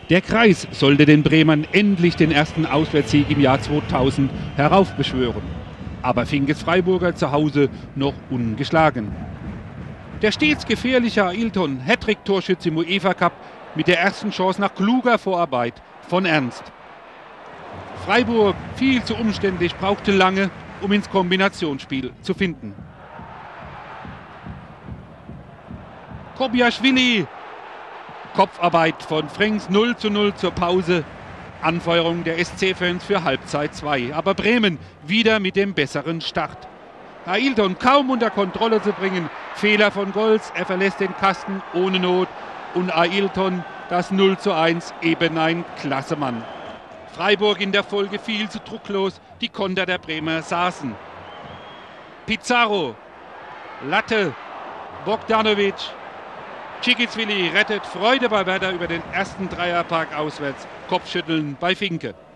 Der Kreis sollte den Bremern endlich den ersten Auswärtssieg im Jahr 2000 heraufbeschwören. Aber Finkes Freiburger zu Hause noch ungeschlagen. Der stets gefährliche Ailton, Hattrick-Torschütze im UEFA Cup, mit der ersten Chance nach kluger Vorarbeit von Ernst. Freiburg, viel zu umständlich, brauchte lange, um ins Kombinationsspiel zu finden. Kobiaschwili. Kopfarbeit von Frings, 0:0 zur Pause. Anfeuerung der SC-Fans für Halbzeit 2. Aber Bremen wieder mit dem besseren Start. Ailton kaum unter Kontrolle zu bringen. Fehler von Golz, er verlässt den Kasten ohne Not. Und Ailton das 0:1, eben ein Klassemann. Freiburg in der Folge viel zu drucklos. Die Konter der Bremer saßen. Pizarro, Latte, Bogdanovic. Cicicvili rettet, Freude bei Werder über den ersten Dreierpark auswärts. Kopfschütteln bei Finke.